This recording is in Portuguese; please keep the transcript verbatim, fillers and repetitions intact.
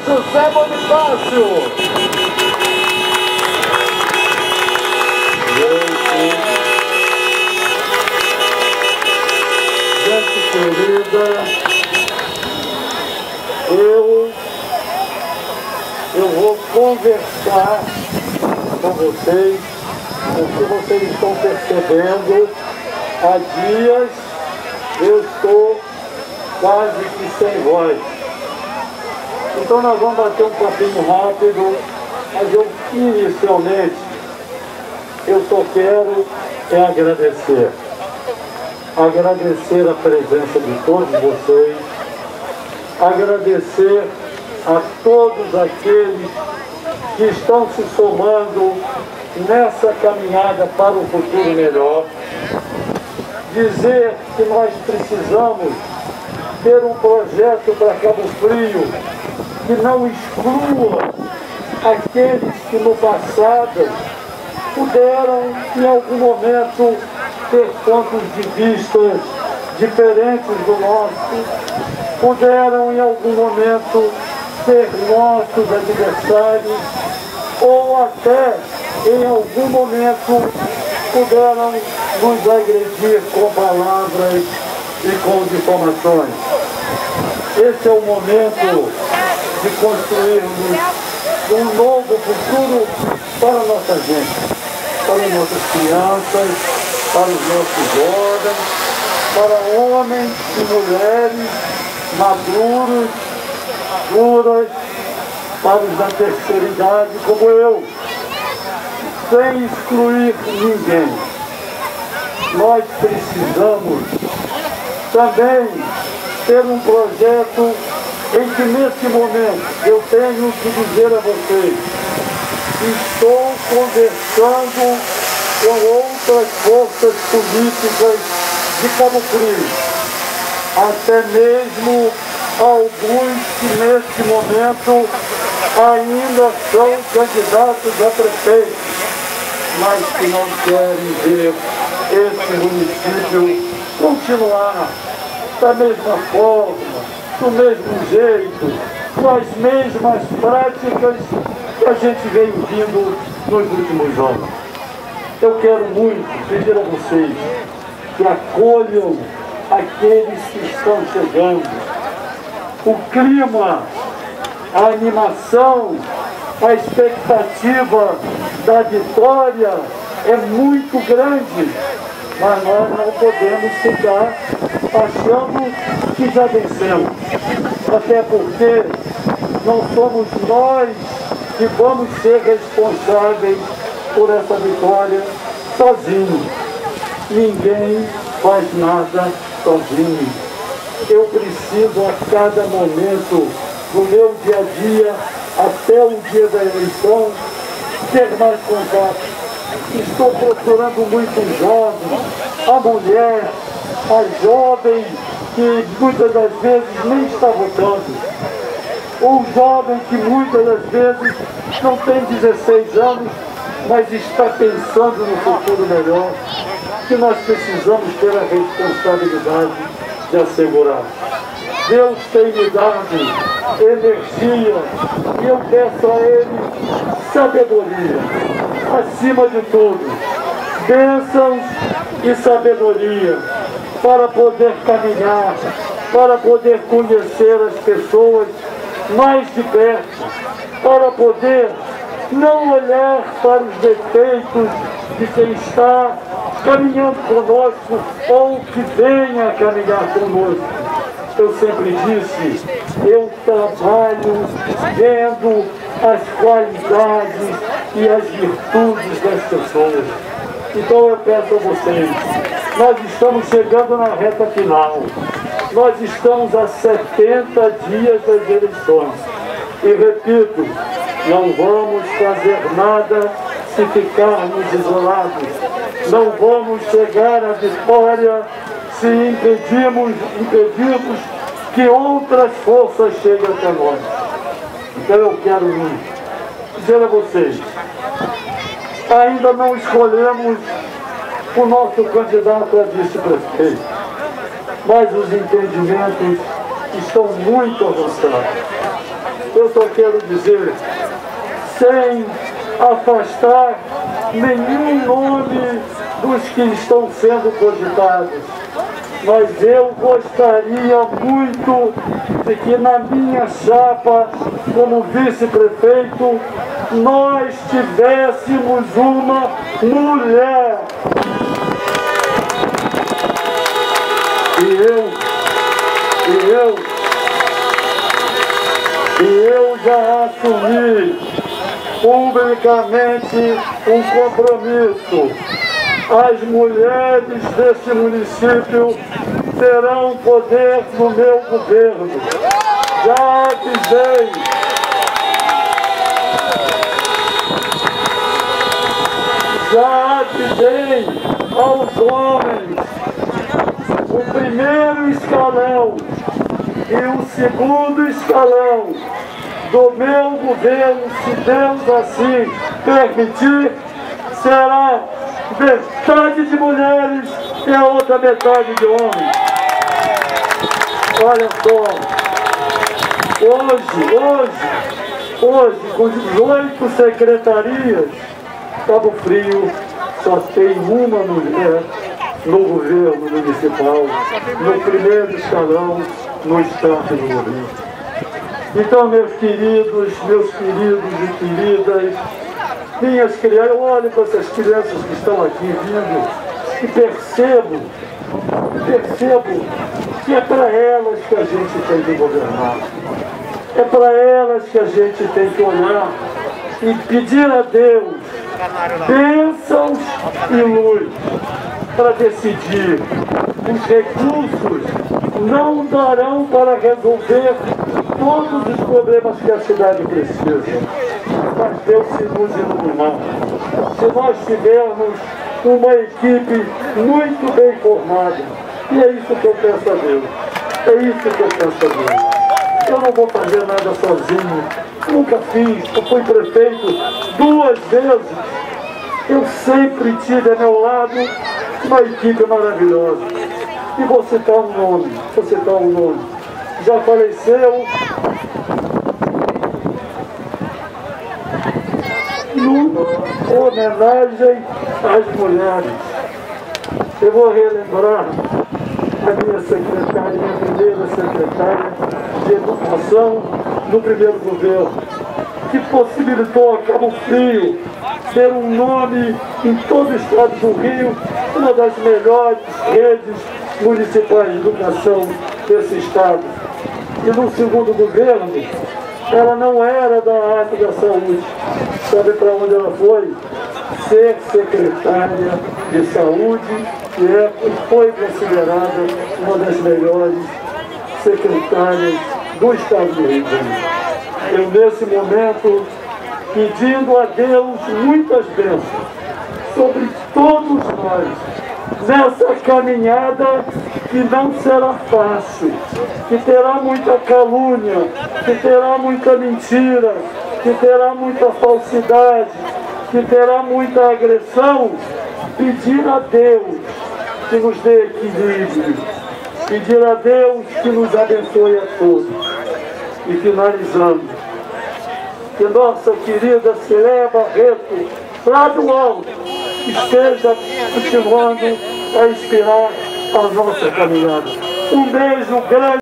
José Bonifácio. Gente querida, eu, eu vou conversar com vocês, porque vocês estão percebendo, há dias eu estou quase que sem voz. Então nós vamos bater um papinho rápido, mas eu inicialmente eu só quero é agradecer. Agradecer a presença de todos vocês, agradecer a todos aqueles que estão se somando nessa caminhada para um futuro melhor. Dizer que nós precisamos ter um projeto para Cabo Frio que não exclua aqueles que no passado puderam, em algum momento, ter pontos de vista diferentes do nosso, puderam, em algum momento, ser nossos adversários, ou até, em algum momento, puderam nos agredir com palavras e com difamações. Esse é o momento de construirmos um novo futuro para a nossa gente, para as nossas crianças, para os nossos jovens, para homens e mulheres maduros, duras, para os da terceira idade como eu, sem excluir ninguém. Nós precisamos também ter um projeto em que nesse momento eu tenho que dizer a vocês, estou conversando com outras forças políticas de Cabo Frio, até mesmo alguns que neste momento ainda são candidatos a prefeito, mas que não querem ver esse município continuar da mesma forma, do mesmo jeito, com as mesmas práticas que a gente veio vindo nos últimos anos. Eu quero muito pedir a vocês que acolham aqueles que estão chegando. O clima, a animação, a expectativa da vitória é muito grande, mas nós não podemos ficar achando que já vencemos. Até porque não somos nós que vamos ser responsáveis por essa vitória sozinhos. Ninguém faz nada sozinho. Eu preciso a cada momento do meu dia a dia, até o dia da eleição, ter mais contato. Estou procurando muito jovem, a mulher, a jovem que muitas das vezes nem está votando. O jovem que muitas das vezes não tem dezesseis anos, mas está pensando no futuro melhor, que nós precisamos ter a responsabilidade de assegurar. Deus tem me dado energia e eu peço a Ele sabedoria, acima de tudo, bênçãos e sabedoria, para poder caminhar, para poder conhecer as pessoas mais de perto, para poder não olhar para os defeitos de quem está caminhando conosco ou que venha caminhar conosco. Eu sempre disse, eu trabalho vendo as qualidades e as virtudes das pessoas. Então eu peço a vocês, nós estamos chegando na reta final, nós estamos a setenta dias das eleições. E repito, não vamos fazer nada se ficarmos isolados. Não vamos chegar à vitória se impedirmos, impedirmos que outras forças cheguem até nós. Então eu quero dizer a vocês, ainda não escolhemos o nosso candidato a vice-prefeito, mas os entendimentos estão muito avançados. eu só quero dizer, sem afastar nenhum nome dos que estão sendo cogitados, mas eu gostaria muito de que na minha chapa, como vice-prefeito, nós tivéssemos uma mulher. E eu, e eu, e eu já assumi publicamente um compromisso. As mulheres deste município terão poder no meu governo. Já avisei. Já avisei aos homens o primeiro escalão e o segundo escalão do meu governo, se Deus assim permitir, será metade de mulheres e a outra metade de homens. Olha só, hoje, hoje, hoje, com dezoito secretarias, Cabo Frio só tem uma mulher no governo municipal, no primeiro escalão, no staff do governo. Então, meus queridos, meus queridos e queridas, minhas crianças, eu olho para essas crianças que estão aqui vindo e percebo, percebo que é para elas que a gente tem que governar. É para elas que a gente tem que olhar e pedir a Deus bênçãos e luz para decidir. Os recursos não darão para resolver todos os problemas que a cidade precisa. Mas Deus se nos iluminar. Se nós tivermos uma equipe muito bem formada, e é isso que eu peço a Deus, é isso que eu peço a Deus. Eu não vou fazer nada sozinho, nunca fiz, eu fui prefeito duas vezes. Eu sempre tive a meu lado uma equipe maravilhosa. E vou citar um nome, vou citar um nome. Já faleceu numa homenagem às mulheres. Eu vou relembrar a minha secretária, minha primeira secretária de Educação no primeiro governo, que possibilitou a Cabo Frio ter um nome em todo o estado do Rio, uma das melhores redes municipais de educação desse estado. E no segundo governo, ela não era da área da saúde. Sabe para onde ela foi? Ser secretária de saúde, e é, foi considerada uma das melhores secretárias do estado do Rio de Janeiro. Eu, nesse momento, pedindo a Deus muitas bênçãos sobre todos nós, nessa caminhada que não será fácil, que terá muita calúnia, que terá muita mentira, que terá muita falsidade, que terá muita agressão. Pedir a Deus que nos dê equilíbrio, pedir a Deus que nos abençoe a todos. E finalizando, que nossa querida Celé Barreto, lá do alto, esteja continuando a inspirar a nossa caminhada. Um beijo grande.